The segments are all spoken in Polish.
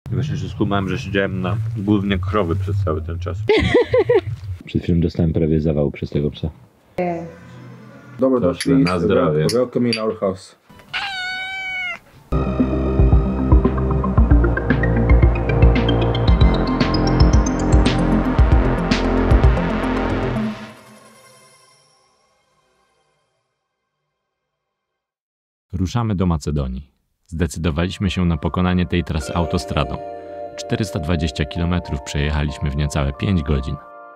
Właśnie się skumałem, że siedziałem na głównie krowy przez cały ten czas. Przed chwilą dostałem prawie zawał przez tego psa. Dobra, doszli. Na zdrowie. Welcome in our house. Ruszamy do Macedonii. Zdecydowaliśmy się na pokonanie tej trasy autostradą. 420 km przejechaliśmy w niecałe 5 godzin.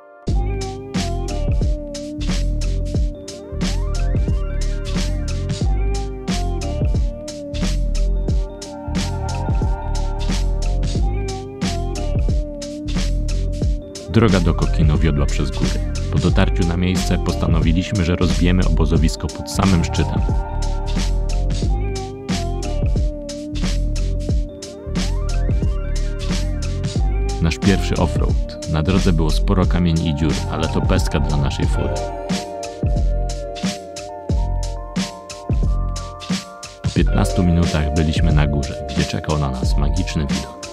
Droga do Kokino wiodła przez góry. Po dotarciu na miejsce postanowiliśmy, że rozbijemy obozowisko pod samym szczytem. Nasz pierwszy offroad. Na drodze było sporo kamieni i dziur, ale to pestka dla naszej fury. Po 15 minutach byliśmy na górze, gdzie czekał na nas magiczny widok.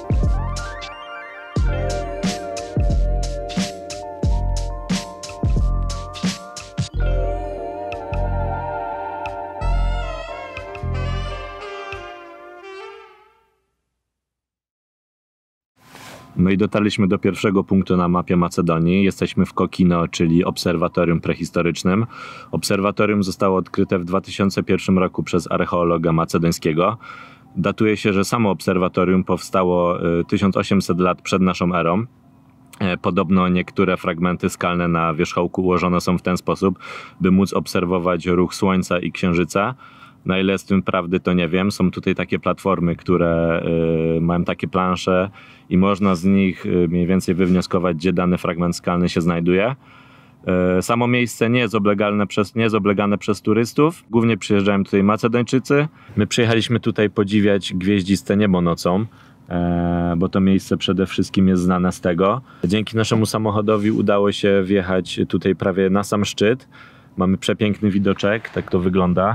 No i dotarliśmy do pierwszego punktu na mapie Macedonii. Jesteśmy w Kokino, czyli obserwatorium prehistorycznym. Obserwatorium zostało odkryte w 2001 roku przez archeologa macedońskiego. Datuje się, że samo obserwatorium powstało 1800 lat przed naszą erą. Podobno niektóre fragmenty skalne na wierzchołku ułożone są w ten sposób, by móc obserwować ruch Słońca i Księżyca. Na ile jest w tym prawdy, to nie wiem. Są tutaj takie platformy, które mają takie plansze i można z nich mniej więcej wywnioskować, gdzie dany fragment skalny się znajduje. Samo miejsce nie jest oblegane przez turystów. Głównie przyjeżdżają tutaj Macedończycy. My przyjechaliśmy tutaj podziwiać gwieździste niebo nocą, bo to miejsce przede wszystkim jest znane z tego. Dzięki naszemu samochodowi udało się wjechać tutaj prawie na sam szczyt. Mamy przepiękny widoczek, tak to wygląda.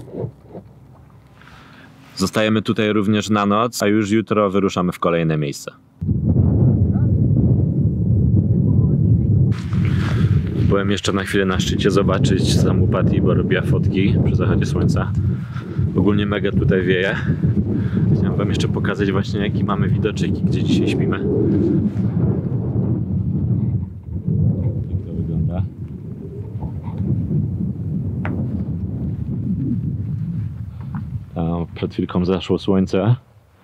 Zostajemy tutaj również na noc, a już jutro wyruszamy w kolejne miejsce. Byłem jeszcze na chwilę na szczycie zobaczyć samą Pati, bo robiła fotki przy zachodzie słońca. Ogólnie mega tutaj wieje. Chciałem wam jeszcze pokazać właśnie, jaki mamy widoczek i gdzie dzisiaj śpimy. Tak to wygląda. Tam przed chwilką zaszło słońce.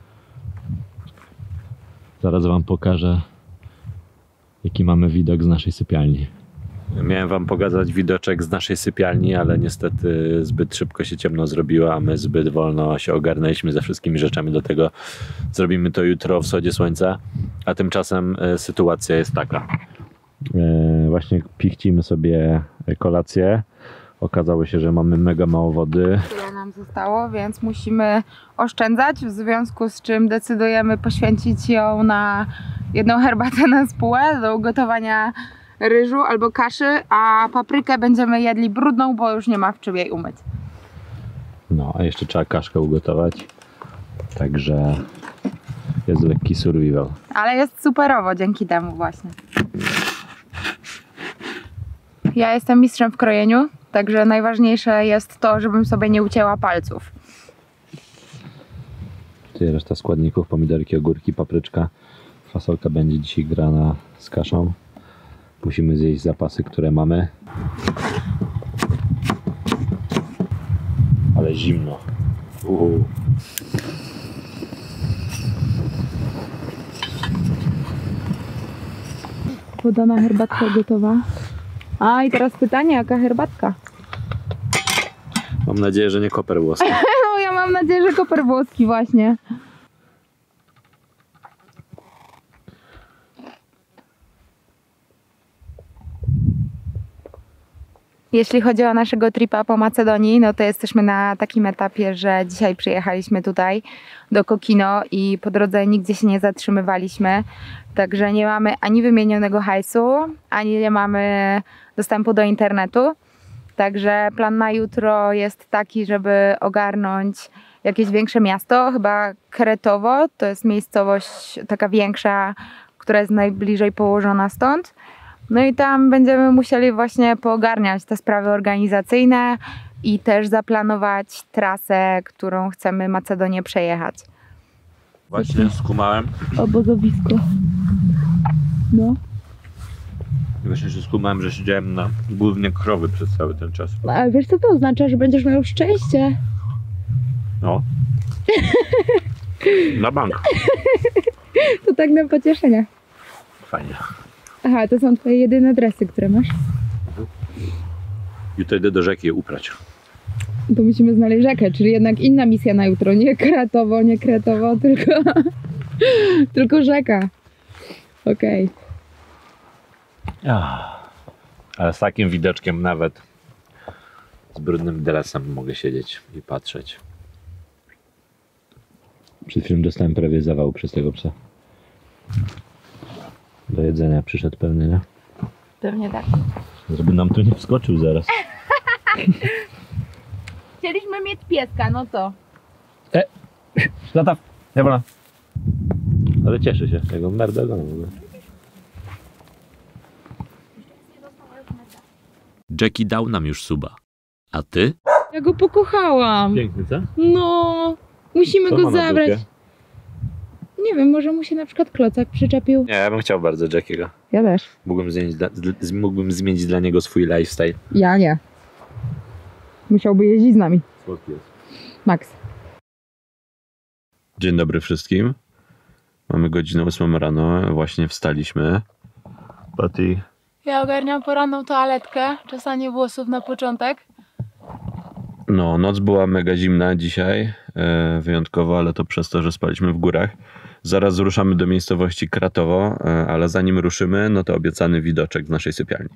Zaraz wam pokażę, jaki mamy widok z naszej sypialni. Miałem wam pokazać widoczek z naszej sypialni, ale niestety zbyt szybko się ciemno zrobiło, a my zbyt wolno się ogarnęliśmy ze wszystkimi rzeczami. Do tego zrobimy to jutro o wschodzie słońca, a tymczasem sytuacja jest taka. Właśnie pichcimy sobie kolację. Okazało się, że mamy mega mało wody. Tyle nam zostało, więc musimy oszczędzać, w związku z czym decydujemy poświęcić ją na jedną herbatę na spółę do ugotowania ryżu albo kaszy, a paprykę będziemy jedli brudną, bo już nie ma w czym jej umyć. No, a jeszcze trzeba kaszkę ugotować, także jest lekki survival. Ale jest superowo dzięki temu właśnie. Ja jestem mistrzem w krojeniu, także najważniejsze jest to, żebym sobie nie ucięła palców. Tutaj reszta składników, pomidorki, ogórki, papryczka. Fasolka będzie dzisiaj grana z kaszą. Musimy zjeść zapasy, które mamy. Ale zimno. Woda na herbatkę gotowa. A i teraz pytanie, jaka herbatka? Mam nadzieję, że nie koper włoski. No ja mam nadzieję, że koper włoski właśnie. Jeśli chodzi o naszego tripa po Macedonii, no to jesteśmy na takim etapie, że dzisiaj przyjechaliśmy tutaj do Kokino i po drodze nigdzie się nie zatrzymywaliśmy. Także nie mamy ani wymienionego hajsu, ani nie mamy dostępu do internetu. Także plan na jutro jest taki, żeby ogarnąć jakieś większe miasto, chyba Kretowo, to jest miejscowość taka większa, która jest najbliżej położona stąd. No i tam będziemy musieli właśnie poogarniać te sprawy organizacyjne i też zaplanować trasę, którą chcemy Macedonię przejechać. Właśnie skumałem. Obozowisko. No. Właśnie się skumałem, że siedziałem na głównie krowy przez cały ten czas. Ale wiesz co to oznacza, że będziesz miał szczęście? No. Na bank. To tak na pocieszenie. Fajnie. Aha, to są twoje jedyne dresy, które masz? Jutro idę do rzeki je uprać. To musimy znaleźć rzekę, czyli jednak inna misja na jutro. Nie Kretowo, nie Kretowo, tylko rzeka. Okej. Ale z takim widoczkiem nawet z brudnym dresem mogę siedzieć i patrzeć. Przed chwilą dostałem prawie zawału przez tego psa. Do jedzenia przyszedł pewnie, nie? Pewnie tak. Żeby nam tu nie wskoczył zaraz. Chcieliśmy mieć pieska, no to. Lata, nie wolno. Ale cieszę się, jego merda go w ogóle. Jackie dał nam już suba. A ty? Ja go pokochałam. Piękny, co? No, musimy Co go ma na zabrać. dupie? Nie wiem, może mu się na przykład klocek przyczepił. Nie, ja bym chciał bardzo Jackiego. Ja też. Mógłbym zmienić dla niego swój lifestyle. Ja nie. Musiałby jeździć z nami. Słodki jest. Max. Dzień dobry wszystkim. Mamy godzinę 8 rano, właśnie wstaliśmy. Patty. Ja ogarniam poranną toaletkę, czesanie włosów na początek. No, noc była mega zimna dzisiaj, wyjątkowo, ale to przez to, że spaliśmy w górach. Zaraz ruszamy do miejscowości Kratowo, ale zanim ruszymy, no to obiecany widoczek w naszej sypialni.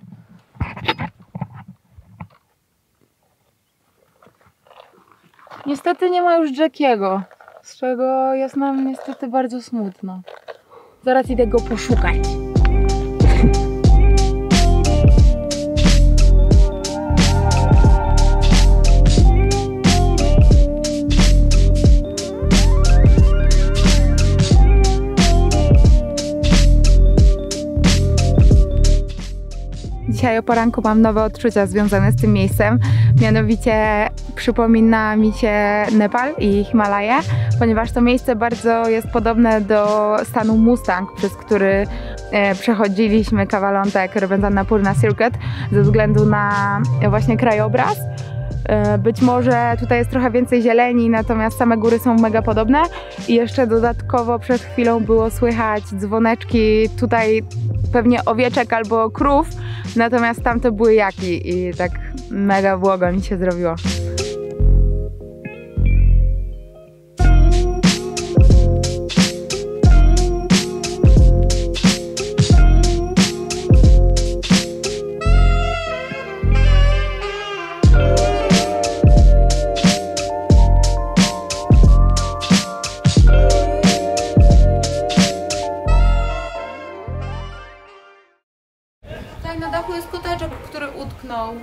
Niestety nie ma już Jackiego, z czego jest nam niestety bardzo smutno. Zaraz idę go poszukać. Dzisiaj o poranku mam nowe odczucia związane z tym miejscem. Mianowicie przypomina mi się Nepal i Himalaje, ponieważ to miejsce bardzo jest podobne do stanu Mustang, przez który przechodziliśmy kawalątek Ravensbrück Circuit ze względu na właśnie krajobraz. Być może tutaj jest trochę więcej zieleni, natomiast same góry są mega podobne i jeszcze dodatkowo przed chwilą było słychać dzwoneczki tutaj pewnie owieczek albo krów, natomiast tamte były jaki i tak mega błogo mi się zrobiło. Tutaj na dachu jest koteczek, który utknął.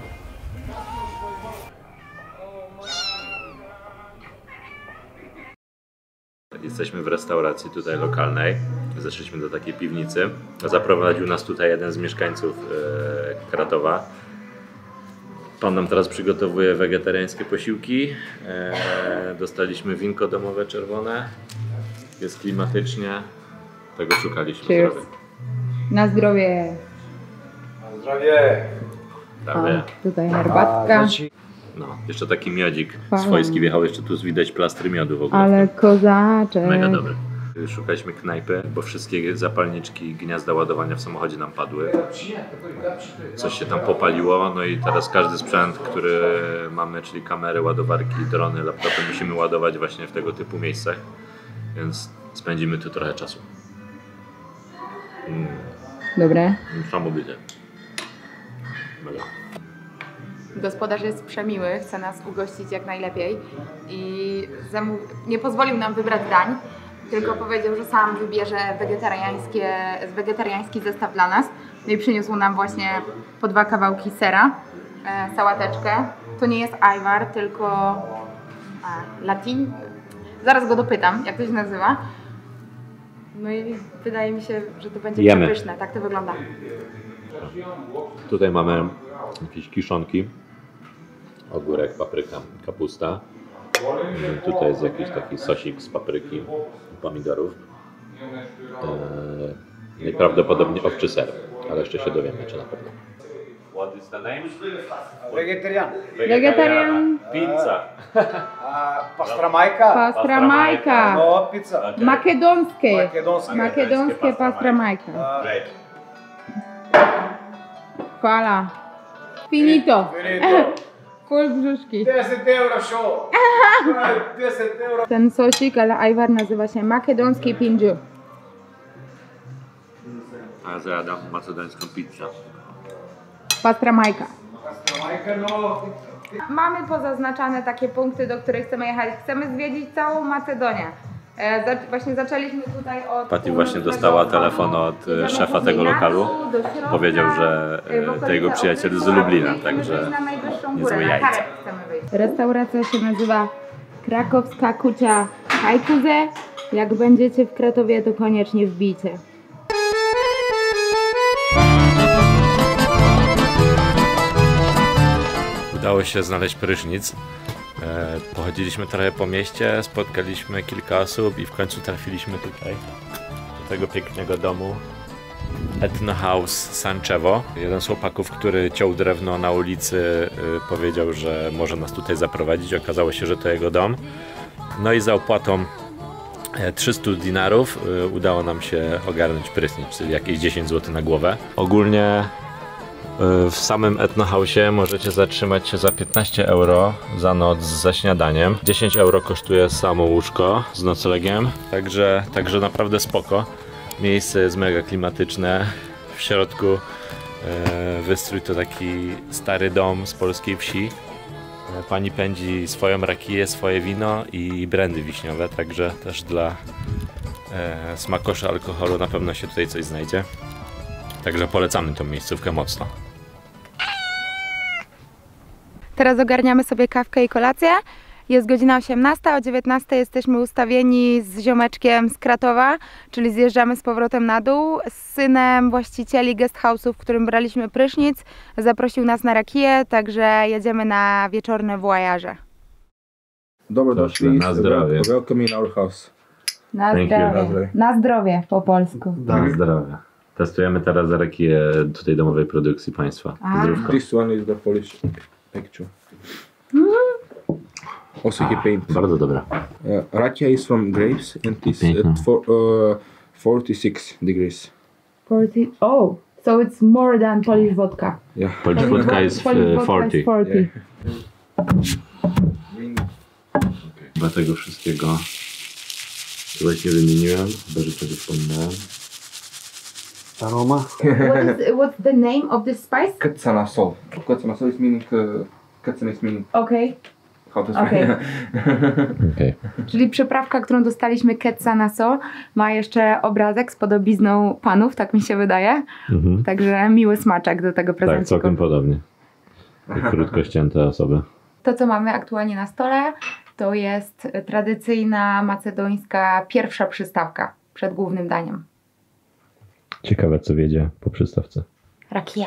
Jesteśmy w restauracji tutaj lokalnej. Zeszliśmy do takiej piwnicy. Zaprowadził nas tutaj jeden z mieszkańców Kratowa. Pan nam teraz przygotowuje wegetariańskie posiłki. Dostaliśmy winko domowe czerwone. Jest klimatycznie. Tego szukaliśmy. Cheers. Na zdrowie. Zdrowie! Prawie. Tutaj herbatka. No, jeszcze taki miodzik Fajnie. swojski wjechał. Jeszcze tu widać plastry miodu w ogóle. Ale kozaczek. Mega dobry. Szukaliśmy knajpy, bo wszystkie zapalniczki gniazda ładowania w samochodzie nam padły. Coś się tam popaliło, no i teraz każdy sprzęt, który mamy, czyli kamery, ładowarki, drony, laptopy, musimy ładować właśnie w tego typu miejscach, więc spędzimy tu trochę czasu. Dobre. Niesamowite. Mega. Gospodarz jest przemiły, chce nas ugościć jak najlepiej i nie pozwolił nam wybrać dań, tylko powiedział, że sam wybierze wegetariański zestaw dla nas. No i przyniósł nam właśnie po 2 kawałki sera, sałateczkę. To nie jest ajwar, tylko Zaraz go dopytam, jak to się nazywa. No i wydaje mi się, że to będzie Jemy. przepyszne. Tak to wygląda. Tutaj mamy jakieś kiszonki, ogórek, papryka, kapusta. Tutaj jest jakiś taki sosik z papryki i pomidorów. I prawdopodobnie owczy ser, ale jeszcze się dowiemy, czy na pewno. What is the name? Vegetarian. Wegetarian. Pizza. Pastramajka. Pastramajka. No, pizza. Makedonskie. Makedonskie. Makedonskie pastramajka. Great. Chwala. Finito. Finito. Full brzuszki. 10 euro show. 10 euro. Ten sosik, ale ajwar nazywa się makedonski pinju. A ja zjadam macedońską pizzę. Pastramajka. Pastramajka, no. Mamy pozaznaczane takie punkty, do których chcemy jechać. Chcemy zwiedzić całą Macedonię. Właśnie zaczęliśmy tutaj od... Patty właśnie dostała telefon od szefa tego lokalu. Powiedział, że to jego przyjaciel z Lublina, także niezłe jajce. Restauracja się nazywa Krakowska Kucia Hajkuze. Jak będziecie w Kratowie, to koniecznie wbijcie. Udało się znaleźć prysznic. Pochodziliśmy trochę po mieście, spotkaliśmy kilka osób i w końcu trafiliśmy tutaj do tego pięknego domu Ethno House Sanchevo. Jeden z chłopaków, który ciął drewno na ulicy, powiedział, że może nas tutaj zaprowadzić. Okazało się, że to jego dom. No i za opłatą 300 dinarów udało nam się ogarnąć prysznic, czyli jakieś 10 zł na głowę. Ogólnie w samym Ethno House'ie możecie zatrzymać się za 15 euro za noc za śniadaniem. 10 euro kosztuje samo łóżko z noclegiem, także naprawdę spoko. Miejsce jest mega klimatyczne. W środku wystrój to taki stary dom z polskiej wsi. Pani pędzi swoją rakiję, swoje wino i brandy wiśniowe, także też dla smakosza alkoholu na pewno się tutaj coś znajdzie. Także polecamy tą miejscówkę mocno. Teraz ogarniamy sobie kawkę i kolację. Jest godzina 18, o 19 jesteśmy ustawieni z ziomeczkiem z Kratowa, czyli zjeżdżamy z powrotem na dół. Z synem właścicieli guest house'u, w którym braliśmy prysznic, zaprosił nas na rakiję, także jedziemy na wieczorne voyage. Dobro došli, Na zdrowie. welcome in our house. Na Thank you. zdrowie. Na zdrowie po polsku. Na zdrowie. Testujemy teraz rakiję tutaj domowej produkcji państwa. Zdrówko. This one is the Polish picture. Also he paint. Bardzo dobra. Rakia is from grapes and is Piękna. at 46 degrees. 40. Oh, so it's more than Polish vodka. Yeah. Polish vodka jest Polish vodka 40. is 40. Chyba tego wszystkiego właśnie wymieniłem, chyba że czegoś wspomniałem. Aroma. What's the name of this spice? Ketsana sol. Ketsana sol is meaning Ketsana is meaning Okay. how to Okay. Okay. Czyli przyprawka, którą dostaliśmy, Ketsana so, ma jeszcze obrazek z podobizną panów, tak mi się wydaje. Mhm. Także miły smaczek do tego Tak, prezenciku. całkiem podobnie. Krótko ścięte osoby. To, co mamy aktualnie na stole, to jest tradycyjna macedońska pierwsza przystawka przed głównym daniem. Ciekawe co wiedzie po przystawce. Rakia.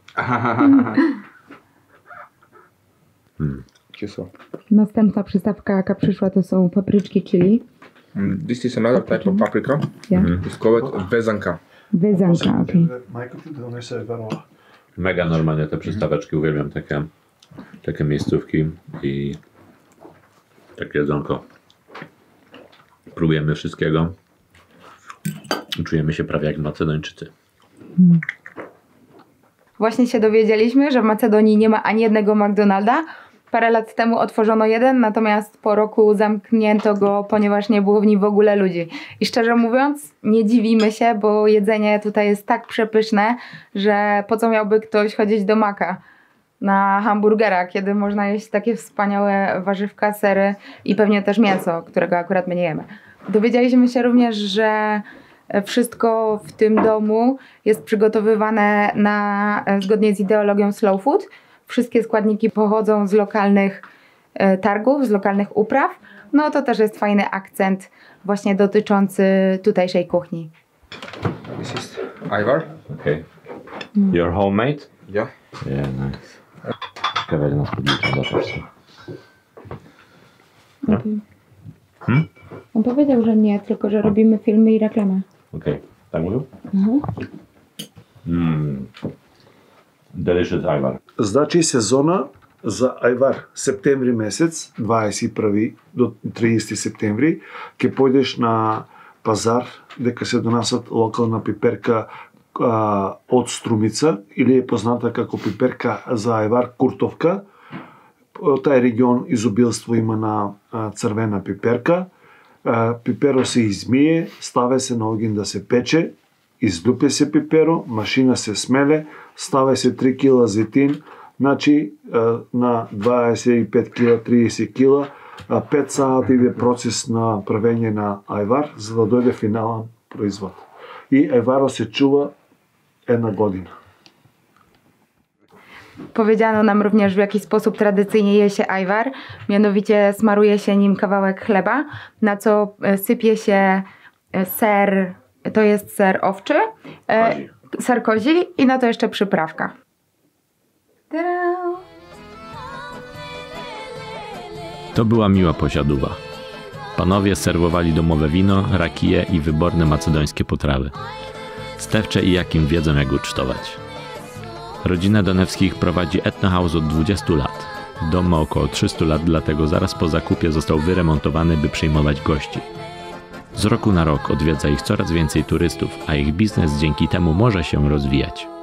Kiso. Następna przystawka, jaka przyszła, to są papryczki chili. This is another type of paprika. Yeah. It's called vezanka. Wyzanka, okej. Michael, ty donesę wero. Mega normalnie te przystaweczki, uwielbiam takie miejscówki i takie jedzonko. Próbujemy wszystkiego. Czujemy się prawie jak Macedończycy. Właśnie się dowiedzieliśmy, że w Macedonii nie ma ani jednego McDonalda. Parę lat temu otworzono jeden, natomiast po roku zamknięto go, ponieważ nie było w nim w ogóle ludzi. I szczerze mówiąc, nie dziwimy się, bo jedzenie tutaj jest tak przepyszne, że po co miałby ktoś chodzić do Maka na hamburgera, kiedy można jeść takie wspaniałe warzywka, sery i pewnie też mięso, którego akurat my nie jemy. Dowiedzieliśmy się również, że wszystko w tym domu jest przygotowywane zgodnie z ideologią slow food. Wszystkie składniki pochodzą z lokalnych targów, z lokalnych upraw. No to też jest fajny akcent właśnie dotyczący tutejszej kuchni. This is Ivar. Okay. Your homemade? Yeah. Yeah, nice. Ciekawe, nas podliczy za to. On powiedział, że nie, tylko że robimy filmy i reklamę. Okej, tak mówił? Delicious Ivar. Значи сезона за ајвар, септември месец, 21 до 30 септември, ќе појдеш на пазар, дека се донасат локална пиперка од Струмица, или е позната како пиперка за ајвар куртовка. Тај регион изобилство има на црвена пиперка. Пиперо се измие, ставе се на огин да се пече, излупе се пиперо, машина се смеле, ставе се 3 кила зетин, значи на 25 кила, 30 кила, 5 сати иде процес на правење на ајвар, за да дојде финален производ. И ајваро се чува 1 година. Powiedziano nam również, w jaki sposób tradycyjnie je się ajwar, mianowicie smaruje się nim kawałek chleba, na co sypie się ser, to jest ser owczy, ser kozi i na to jeszcze przyprawka. Ta-da! To była miła posiadówa. Panowie serwowali domowe wino, rakije i wyborne macedońskie potrawy. Stefcze i Jakim wiedzą, jak ucztować. Rodzina Danewskich prowadzi Ethnohouse od 20 lat. Dom ma około 300 lat, dlatego zaraz po zakupie został wyremontowany, by przyjmować gości. Z roku na rok odwiedza ich coraz więcej turystów, a ich biznes dzięki temu może się rozwijać.